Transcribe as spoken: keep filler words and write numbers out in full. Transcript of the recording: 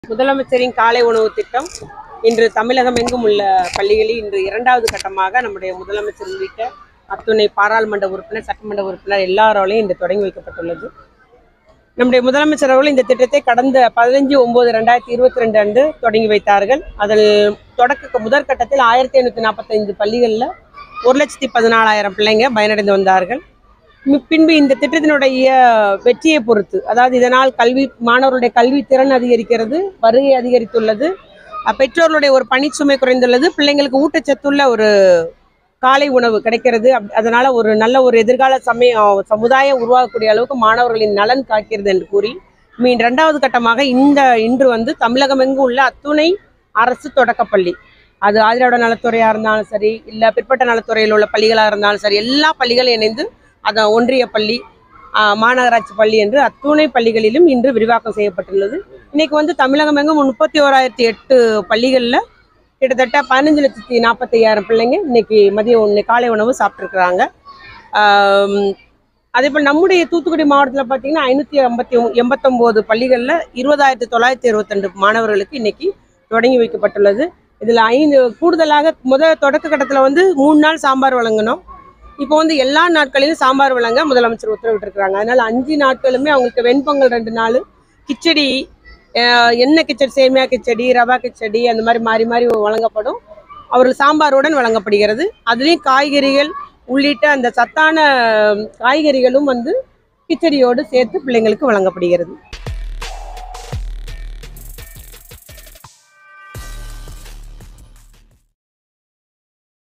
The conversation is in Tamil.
முதலமைச்சரின் காலை உணவு திட்டம் இன்று தமிழகம் எங்கும் உள்ள பள்ளிகளில் இன்று இரண்டாவது கட்டமாக நம்முடைய முதலமைச்சர் உள்ளிட்ட அத்துணை பாராளுமன்ற உறுப்பினர் சட்டமன்ற உறுப்பினர் எல்லாராலையும் இன்று தொடங்கி வைக்கப்பட்டுள்ளது. நம்முடைய முதலமைச்சர் அவர்கள் இந்த திட்டத்தை கடந்த பதினஞ்சு ஒன்பது ரெண்டாயிரத்தி இருபத்தி ரெண்டு அன்று தொடங்கி வைத்தார்கள். அதில் தொடக்க முதற்கட்டத்தில் ஆயிரத்தி ஐநூற்றி நாற்பத்தி ஐந்து பள்ளிகளில் ஒரு லட்சத்தி பதினாலாயிரம் பிள்ளைங்க பயனடைந்து வந்தார்கள். பின்பு இந்த திட்டத்தினுடைய வெற்றியை பொறுத்து, அதாவது இதனால் கல்வி மாணவர்களுடைய கல்வி திறன் அதிகரிக்கிறது, வருகை அதிகரித்துள்ளது, பெற்றோர்களுடைய ஒரு பணிச்சுமை குறைந்துள்ளது, பிள்ளைங்களுக்கு ஊட்டச்சத்துள்ள ஒரு காலை உணவு கிடைக்கிறது. அதனால ஒரு நல்ல ஒரு எதிர்கால சமய சமுதாயம் உருவாகக்கூடிய அளவுக்கு மாணவர்களின் நலன் காக்கிறது என்று கூறி மீன் இரண்டாவது கட்டமாக இந்த இன்று வந்து தமிழகம் எங்கும் உள்ள அத்துணை அரசு தொடக்கப்பள்ளி, அது ஆதிராவிட நலத்துறையாக இருந்தாலும் சரி, இல்லை பிற்பட்ட நலத்துறையில் உள்ள பள்ளிகளாக இருந்தாலும் சரி, எல்லா பள்ளிகளும் இணைந்து அதான் ஒன்றிய பள்ளி, மாநகராட்சி பள்ளி என்று அத்துணை பள்ளிகளிலும் இன்று விரிவாக்கம் செய்யப்பட்டுள்ளது. இன்னைக்கு வந்து தமிழகம் எங்கும் முப்பத்தி ஓராயிரத்தி எட்டு பள்ளிகளில் கிட்டத்தட்ட பதினஞ்சு லட்சத்தி நாற்பத்தி ஐயாயிரம் பிள்ளைங்க இன்னைக்கு மதியம் காலை உணவு சாப்பிட்ருக்குறாங்க. அதே போல் நம்முடைய தூத்துக்குடி மாவட்டத்தில் பார்த்தீங்கன்னா ஐநூற்றி ஐம்பத்தி எண்பத்தொம்போது பள்ளிகளில் இருபதாயிரத்தி தொள்ளாயிரத்தி இருபத்தி ரெண்டு மாணவர்களுக்கு இன்னைக்கு தொடங்கி வைக்கப்பட்டுள்ளது. இதில் ஐந்து கூடுதலாக முதல் தொடக்க கட்டத்தில் வந்து மூணு நாள் சாம்பார் வழங்கணும். இப்போ வந்து எல்லா நாட்களிலும் சாம்பார் வழங்க முதலமைச்சர் உத்தரவிட்டிருக்கிறாங்க. அதனால அஞ்சு நாட்களுமே அவங்களுக்கு வெண்பொங்கல் ரெண்டு நாள், கிச்சடி, எண்ணெய் கிச்சடி, சேமியா கிச்சடி, ரவா கிச்சடி, அந்த மாதிரி மாறி மாறி வழங்கப்படும். அவர்கள் சாம்பாருடன் வழங்கப்படுகிறது. அதுலேயும் காய்கறிகள் உள்ளிட்ட அந்த சத்தான காய்கறிகளும் வந்து கிச்சடியோடு சேர்த்து பிள்ளைங்களுக்கு வழங்கப்படுகிறது.